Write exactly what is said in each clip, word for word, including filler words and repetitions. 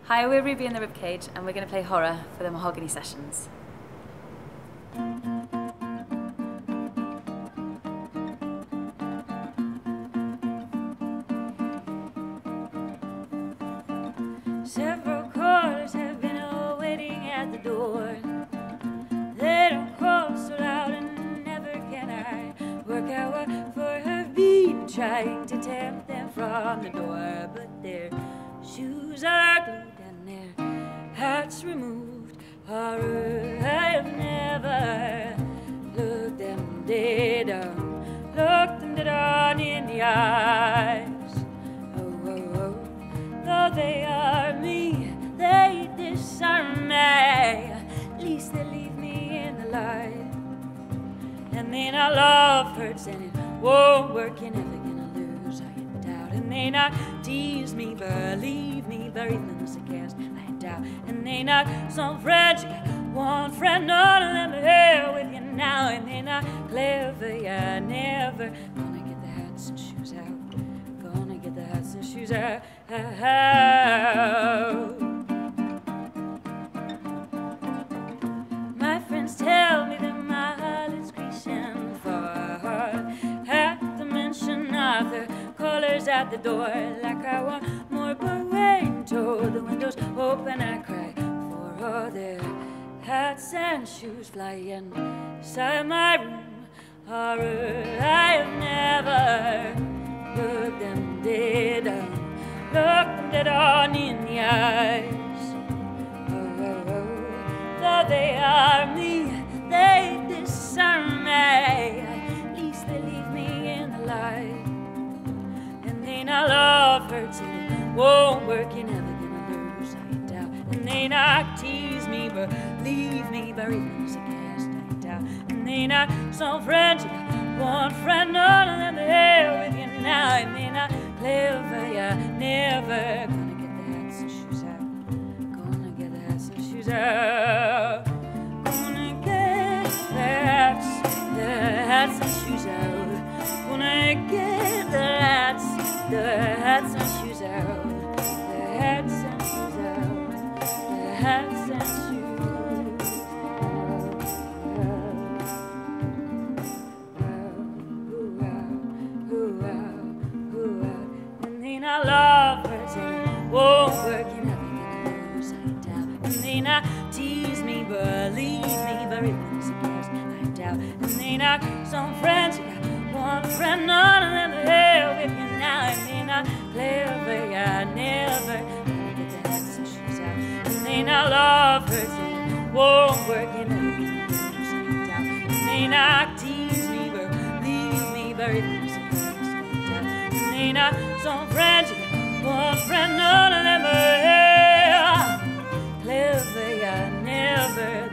Hi, we're Ruby and the Ribcage, and we're going to play horror for the Mahogany sessions. Several callers have been awaiting at the door. They don't call so loud, and never can I work out what for have been trying to tempt them from the door. But their shoes are glued and their hats removed. Horror, I have never looked them dead on, looked them dead on in the eyes. Oh, oh, oh, though they are me, they disarm me. At least they leave me in the light. And then our love hurts and it won't work, you're never gonna lose, I doubt. And they not tease me, believe me, bury them as a guest, I doubt. And they not some friends, you got one friend, none of them are here with you now. And they not clever, yeah, never gonna get the hats and shoes out, gonna get the hats and shoes out. My friends tell me that my heart is creasing far at the mention of the callers at the door. Like I want more, but wait till the windows open, I cry for all their hats and shoes flying inside my room. Horror, I have never looked them dead on, looked them dead on in the eyes. Oh, oh, oh, though they are me, they disarm me. At least they leave me in the light. And they not love hurts and it won't work, you're never gonna lose, I doubt. And they not tease me, but leave me buried in a cast, I doubt. And they not some friends, you got one friend, none of them are here with you now. And they not clever, yeah, never gonna get the hats and shoes out, gonna get the hats and shoes out, gonna get the hats, the hats and shoes out, gonna get the hats, the hats and shoes out, the hats and shoes out, the hats and shoes. I love hurts and it won't work, you're never gonna lose, I doubt. And they not tease me, believe me, bury them as a guest, I doubt. And they not some friends, you got one friend, none of them are here with you now. And they not clever, yeah, never gonna get the hats and shoes out. And they not love hurts and it won't work, you're never gonna lose, I doubt. And they not tease me, believe me, bury them as a guest, I doubt. And they not some friends, you got one friend, none of them are here. Clever, yeah, never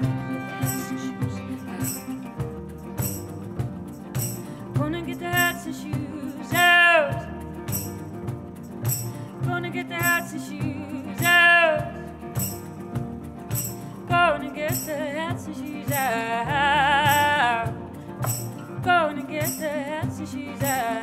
gonna get the hats and shoes out. Gonna get the hats and shoes out. Gonna get the hats and shoes out. Gonna get the hats and shoes out.